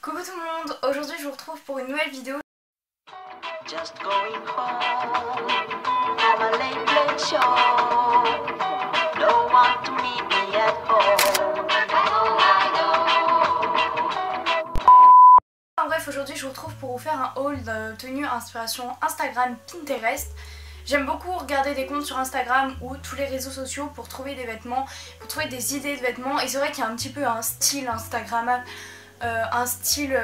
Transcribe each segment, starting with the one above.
Coucou tout le monde, aujourd'hui je vous retrouve pour une nouvelle vidéo. Just going home from a late show. No one to meet me at home. En bref, aujourd'hui je vous retrouve pour vous faire un haul de tenues inspiration Instagram Pinterest. J'aime beaucoup regarder des comptes sur Instagram ou tous les réseaux sociaux pour trouver des vêtements, pour trouver des idées de vêtements. Et c'est vrai qu'il y a un petit peu un style Instagrammable, un style,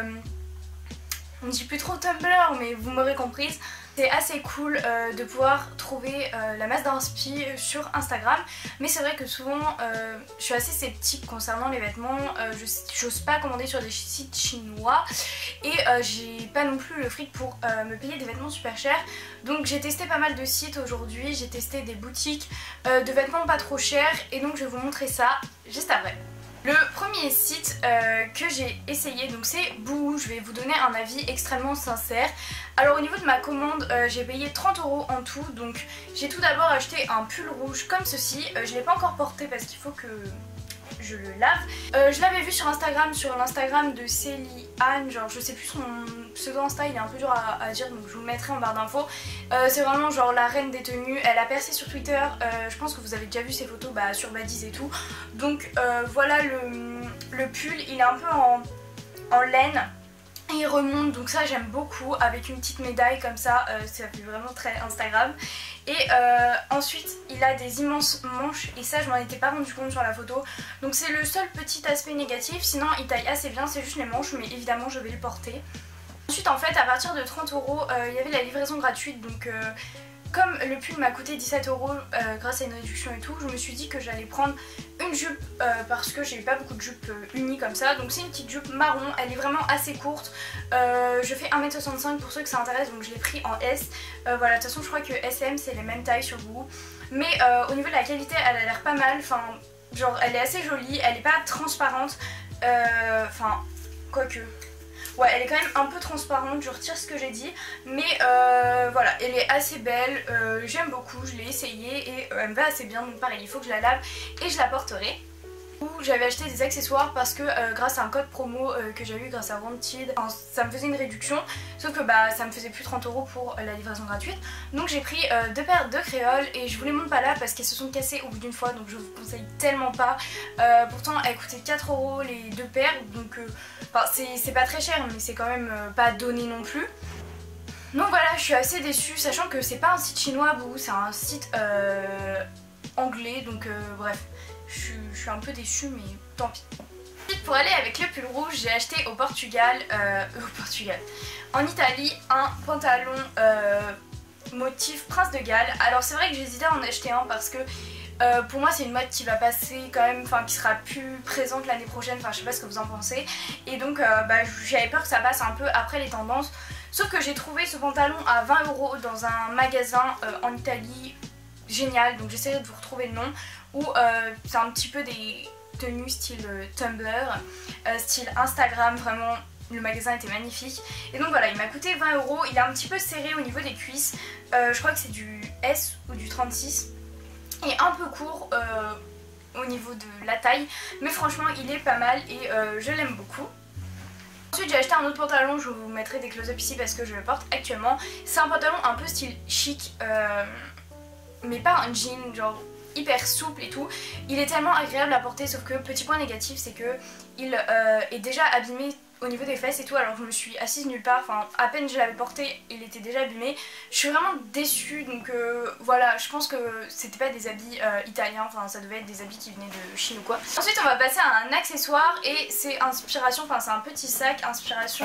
on ne dit plus trop Tumblr mais vous m'aurez comprise. C'est assez cool de pouvoir trouver la masse d'inspi sur Instagram. Mais c'est vrai que souvent je suis assez sceptique concernant les vêtements. J'ose pas commander sur des sites chinois. Et j'ai pas non plus le fric pour me payer des vêtements super chers. Donc j'ai testé pas mal de sites aujourd'hui. J'ai testé des boutiques de vêtements pas trop chers. Et donc je vais vous montrer ça juste après. Le premier site que j'ai essayé, donc c'est Boohoo. Je vais vous donner un avis extrêmement sincère. Alors au niveau de ma commande, j'ai payé 30 € en tout. Donc j'ai tout d'abord acheté un pull rouge comme ceci. Je l'ai pas encore porté parce qu'il faut que je le lave. Je l'avais vu sur Instagram, sur l'Instagram de Célie Anne, genre je sais plus son pseudo Insta, il est un peu dur à dire donc je vous le mettrai en barre d'infos. C'est vraiment genre la reine des tenues, elle a percé sur Twitter, je pense que vous avez déjà vu ses photos sur Badise et tout. Donc voilà le pull, il est un peu en laine. Et il remonte, donc ça j'aime beaucoup, avec une petite médaille comme ça fait vraiment très Instagram. Et ensuite il a des immenses manches et ça je m'en étais pas rendu compte sur la photo. Donc c'est le seul petit aspect négatif, sinon il taille assez bien, c'est juste les manches mais évidemment je vais le porter. Ensuite en fait à partir de 30 € il y avait la livraison gratuite donc comme le pull m'a coûté 17 € grâce à une réduction et tout, je me suis dit que j'allais prendre une jupe parce que j'ai pas beaucoup de jupes unies comme ça. Donc c'est une petite jupe marron, elle est vraiment assez courte. Je fais 1m65 pour ceux que ça intéresse donc je l'ai pris en S. Voilà, de toute façon je crois que SM c'est les mêmes tailles sur Boohoo. Mais au niveau de la qualité elle a l'air pas mal, enfin genre elle est assez jolie, elle est pas transparente. Enfin quoique... Ouais, elle est quand même un peu transparente, je retire ce que j'ai dit, mais voilà, elle est assez belle, j'aime beaucoup, je l'ai essayée et elle me va assez bien, donc pareil, il faut que je la lave et je la porterai. J'avais acheté des accessoires parce que grâce à un code promo que j'ai eu grâce à Wanted, ça me faisait une réduction, sauf que ça me faisait plus 30 € pour la livraison gratuite. Donc j'ai pris deux paires de créoles et je vous les montre pas là parce qu'elles se sont cassées au bout d'une fois, donc je vous conseille tellement pas. Pourtant elles coûtaient 4 € les deux paires, donc c'est pas très cher mais c'est quand même pas donné non plus. Donc voilà, je suis assez déçue, sachant que c'est pas un site chinois, Boohoo, c'est un site anglais, donc bref. Je suis un peu déçue mais tant pis. Ensuite pour aller avec le pull rouge j'ai acheté au Portugal, en Italie un pantalon motif Prince de Galles. Alors c'est vrai que j'hésitais à en acheter un parce que pour moi c'est une mode qui va passer quand même, enfin qui sera plus présente l'année prochaine, enfin je sais pas ce que vous en pensez. Et donc j'avais peur que ça passe un peu après les tendances. Sauf que j'ai trouvé ce pantalon à 20 € dans un magasin en Italie génial, donc j'essaierai de vous retrouver le nom, où c'est un petit peu des tenues style Tumblr, style Instagram, vraiment le magasin était magnifique. Et donc voilà, il m'a coûté 20 €, il est un petit peu serré au niveau des cuisses, je crois que c'est du S ou du 36, et un peu court au niveau de la taille, mais franchement il est pas mal et je l'aime beaucoup. Ensuite j'ai acheté un autre pantalon, je vous mettrai des close-up ici parce que je le porte actuellement. C'est un pantalon un peu style chic, mais pas un jean genre hyper souple et tout. Il est tellement agréable à porter, sauf que petit point négatif c'est que il est déjà abîmé au niveau des fesses et tout, alors je me suis assise nulle part, enfin à peine je l'avais porté il était déjà abîmé. Je suis vraiment déçue, donc voilà, je pense que c'était pas des habits italiens, enfin ça devait être des habits qui venaient de Chine ou quoi. Ensuite on va passer à un accessoire et c'est inspiration, enfin c'est un petit sac inspiration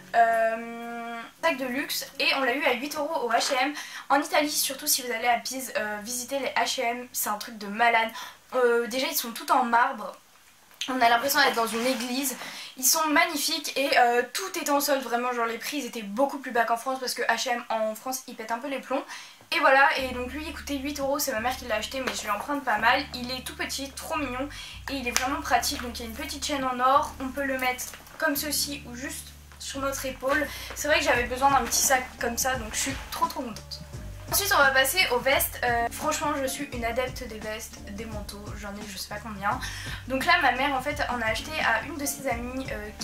sac de luxe et on l'a eu à 8 € au H&M. En Italie, surtout si vous allez à Pise, visiter les H&M, c'est un truc de malade. Déjà ils sont tout en marbre, on a l'impression d'être dans une église. Ils sont magnifiques et tout est en solde, vraiment genre les prix ils étaient beaucoup plus bas qu'en France parce que H&M en France ils pètent un peu les plombs. Et voilà, et donc lui il coûtait 8 €, c'est ma mère qui l'a acheté mais je lui emprunte pas mal. Il est tout petit, trop mignon et il est vraiment pratique, donc il y a une petite chaîne en or, on peut le mettre comme ceci ou juste sur notre épaule. C'est vrai que j'avais besoin d'un petit sac comme ça, donc je suis trop contente. Ensuite on va passer aux vestes. Franchement je suis une adepte des vestes, des manteaux, j'en ai je sais pas combien. Donc là ma mère en fait en a acheté à une de ses amies qui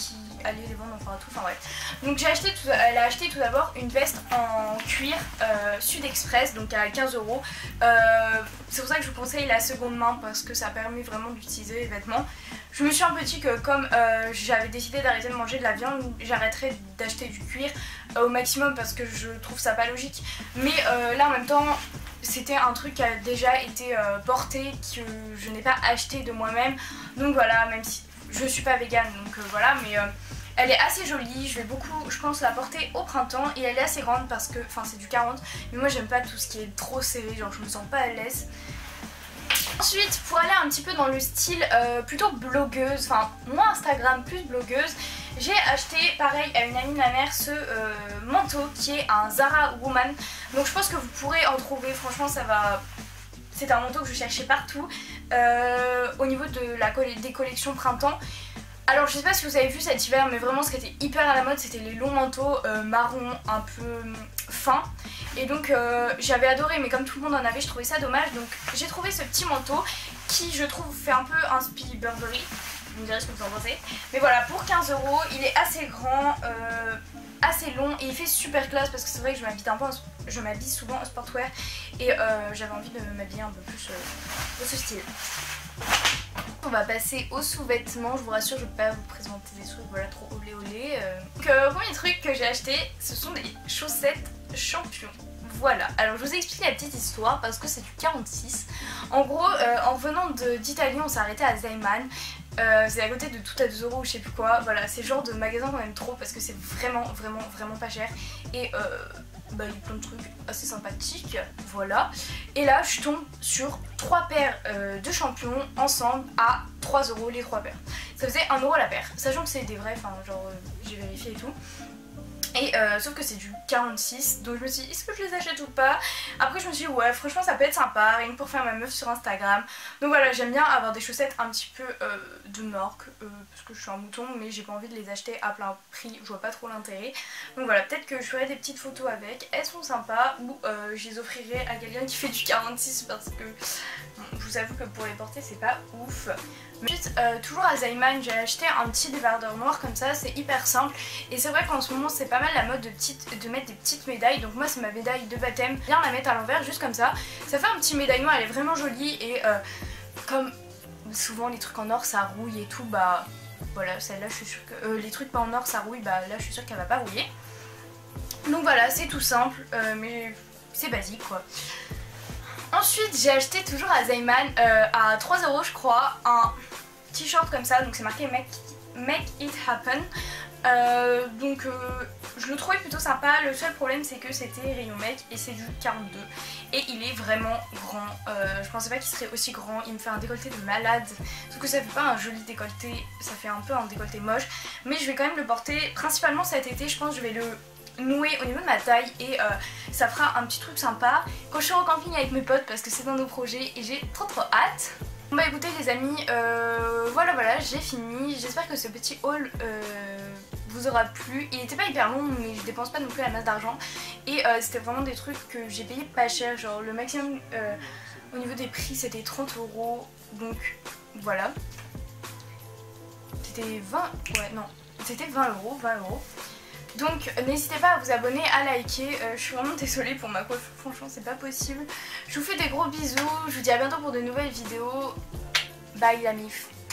aller les vendre, on fera tout, enfin bref. Donc elle a acheté tout d'abord une veste en cuir Sud Express, donc à 15 €. C'est pour ça que je vous conseille la seconde main parce que ça permet vraiment d'utiliser les vêtements. Je me suis un peu dit que comme j'avais décidé d'arrêter de manger de la viande, j'arrêterais d'acheter du cuir au maximum parce que je trouve ça pas logique. Mais là en même temps, c'était un truc qui a déjà été porté, que je n'ai pas acheté de moi-même. Donc voilà, même si je suis pas végane, donc voilà, mais elle est assez jolie. Je vais beaucoup, je pense, la porter au printemps et elle est assez grande parce que, enfin c'est du 40, mais moi j'aime pas tout ce qui est trop serré, genre je me sens pas à l'aise. Ensuite, pour aller un petit peu dans le style plutôt blogueuse, enfin moins Instagram plus blogueuse, j'ai acheté pareil à une amie de ma mère ce manteau qui est un Zara Woman. Donc je pense que vous pourrez en trouver, franchement ça va... C'est un manteau que je cherchais partout au niveau de des collections printemps. Alors je sais pas si vous avez vu cet hiver, mais vraiment ce qui était hyper à la mode c'était les longs manteaux marron un peu fins. Et donc j'avais adoré, mais comme tout le monde en avait, je trouvais ça dommage. Donc j'ai trouvé ce petit manteau qui je trouve fait un peu inspi Burberry. Vous me direz ce que vous en pensez. Mais voilà, pour 15 €, il est assez grand, assez long et il fait super classe parce que c'est vrai que je m'habille souvent en sportwear et j'avais envie de m'habiller un peu plus de ce style. On va passer aux sous-vêtements. Je vous rassure, je ne vais pas vous présenter des trucs voilà trop olé olé. Donc premier truc que j'ai acheté, ce sont des chaussettes Champion. Voilà, alors je vous ai expliqué la petite histoire parce que c'est du 46. En gros, en venant d'Italie, on s'est arrêté à Zeiman. C'est à côté de Tout à 2 € ou je sais plus quoi. Voilà, c'est le genre de magasin qu'on aime trop parce que c'est vraiment pas cher. Et bah, il y a plein de trucs assez sympathiques. Voilà. Et là, je tombe sur 3 paires de Champion ensemble à 3 € les 3 paires. Ça faisait 1 € la paire. Sachant que c'est des vrais, enfin genre j'ai vérifié et tout. Et sauf que c'est du 46, donc je me suis dit est-ce que je les achète ou pas. Après je me suis dit ouais franchement ça peut être sympa, rien que pour faire ma meuf sur Instagram. Donc voilà, j'aime bien avoir des chaussettes un petit peu de marque parce que je suis un mouton, mais j'ai pas envie de les acheter à plein prix, je vois pas trop l'intérêt. Donc voilà, peut-être que je ferai des petites photos avec, elles sont sympas, ou je les offrirai à quelqu'un qui fait du 46 parce que bon, je vous avoue que pour les porter c'est pas ouf. Ensuite, toujours à Zeiman, j'ai acheté un petit débardeur noir comme ça, c'est hyper simple. Et c'est vrai qu'en ce moment c'est pas mal la mode de mettre des petites médailles. Donc moi c'est ma médaille de baptême, bien la mettre à l'envers juste comme ça. Ça fait un petit médaillon, elle est vraiment jolie. Et comme souvent les trucs en or ça rouille et tout, bah voilà, celle-là je suis sûre que... les trucs pas en or ça rouille, bah là je suis sûre qu'elle va pas rouiller. Donc voilà, c'est tout simple, mais c'est basique quoi. Ensuite j'ai acheté toujours à Zeiman à 3 € je crois un t-shirt comme ça, donc c'est marqué Make It Happen. Donc je le trouvais plutôt sympa, le seul problème c'est que c'était rayon mec et c'est du 42 et il est vraiment grand. Je pensais pas qu'il serait aussi grand, il me fait un décolleté de malade, sauf que ça fait pas un joli décolleté, ça fait un peu un décolleté moche, mais je vais quand même le porter principalement cet été. Je pense que je vais le nouer au niveau de ma taille et ça fera un petit truc sympa quand je serai au camping avec mes potes parce que c'est dans nos projets et j'ai trop hâte. Bon bah écoutez les amis, voilà j'ai fini. J'espère que ce petit haul vous aura plu. Il était pas hyper long mais je dépense pas non plus la masse d'argent. Et c'était vraiment des trucs que j'ai payé pas cher. Genre le maximum au niveau des prix c'était 30 €. Donc voilà. C'était 20... Ouais non. C'était 20 €. Donc n'hésitez pas à vous abonner, à liker, je suis vraiment désolée pour ma coiffure, franchement c'est pas possible. Je vous fais des gros bisous, je vous dis à bientôt pour de nouvelles vidéos, bye la mif.